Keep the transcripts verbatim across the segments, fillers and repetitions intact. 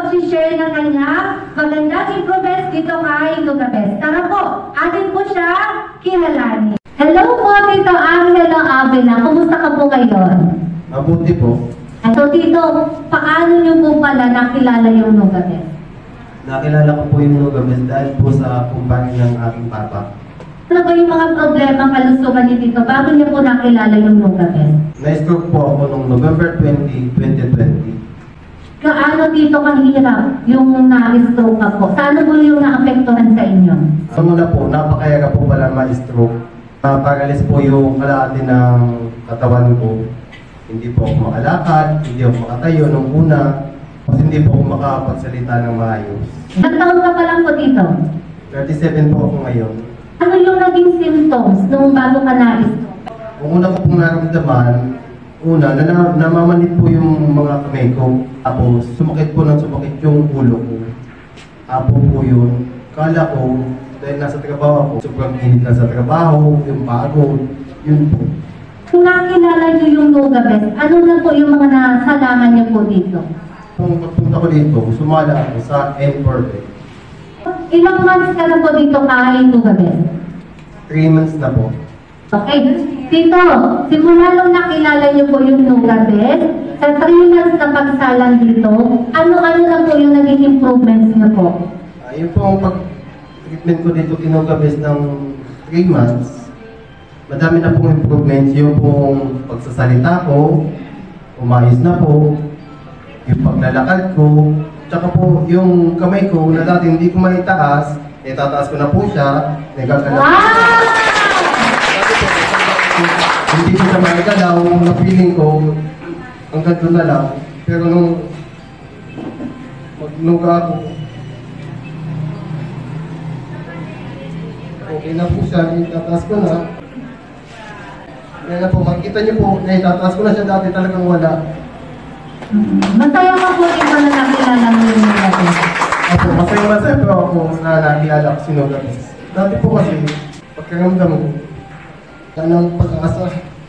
mag-share ng kanya magandang improvements dito kay Nugabes. Tara po, atin po siya kilalanin. Hello po, Tito Angelo Avila. Kumusta ka po ngayon? Mabuti po. So, Tito, paano niyo po pala nakilala yung Nugabes? Nakilala ko po yung Nugabes dahil po sa kumpanya ng aking papa. Ano ba yung mga problema kalusugan ni Tito bago niyo po nakilala yung Nugabes? Na-stroke po ako noong November twentieth, twenty twenty. Gaano dito kahirap yung na-stroke ka po? Saan po yung naapektuhan sa inyo? Sa muna po, napakayaga po pala ma-stroke. Napagalis po yung kalahati ng katawan ko. Hindi po ako makalakad, hindi ako makatayo nung una. Kasi hindi po ako makapagsalita ng maayos. Ilang taon ka pa lang po dito? thirty-seven po ako ngayon. Ano yung naging symptoms nung bago ka na-stroke? Kung una ko pong naramdaman, una, na namamanit po yung mga kamay ko. Tapos, sumakit po ng sumakit yung ulo ko. Apo po yun. Kala ko, dahil nasa trabaho ako, sobrang init na sa trabaho, yung pagod, yun po. Kung nakilala niyo yung Nugabes, ano na po yung mga nasalaman niyo po dito? Nung pagpunta ko dito, sumala ako sa N four B. Ilang months ka na po dito kay Nugabes? Three months na po. Okay. Tito, simula nung nakilala niyo po yung Nugabes, sa three months na pagsalang dito, ano-ano na po yung naging improvements niyo po? Uh, yung po ang pag-treatment ko dito kinugabes ng three months, madami na pong improvements. Yung pong pagsasalita ko, umayos na po. Yung paglalakad ko, tsaka po yung kamay ko na dati hindi ko maitaas, eh tataas ko na po siya, nagkakalaw. Wow! Hindi ko siya maigalaw, na feeling ko, ang ganito na lang. Pero nung magnuga ako, okay na po siya, itataas ko na. Kaya na po, makikita niyo po, na itataas ko na siya dati, talagang wala. Masaya ka po ito na nakilala mo yung Nugabes. Ako, masaya-masaya po ako na nakilala ko si Nugabes. Dati po kasi, pagkaramdam ko, yan ang pag-asa.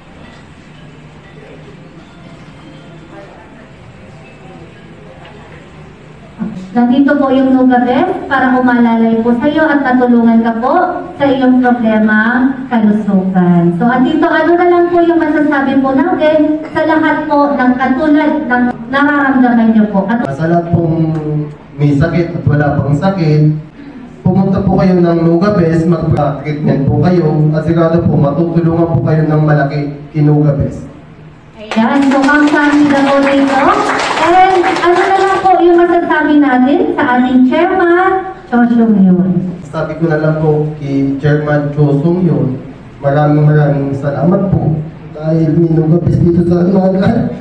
Nandito po yung Nugabes para umalalay po sa iyo at natulungan ka po sa iyong problema, kalusugan. So, at dito, ano na lang po yung masasabi po natin sa lahat po ng katulad ng nararamdaman niyo po. At Sa lahat pong may sakit at wala pang sakit, pumunta po kayo ng Nugabes, mag-treatment po kayo, at sigurado po matutulungan po kayo ng malaki kinugabes. ayan, so ang sabi na po dito. And ano na lang po yung masasabi natin sa ating chairman, Chosyong Yun. Sabi ko na lang po kay Chairman Chosyong Yun, maraming maraming salamat po dahil minugabes dito sa Naga.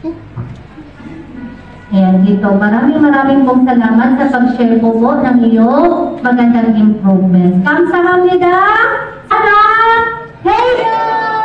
Ayan, dito, maraming maraming pong salamat sa pag-share po po ng iyong magandang improvements. Kamsahamnida! Sarap! Hey!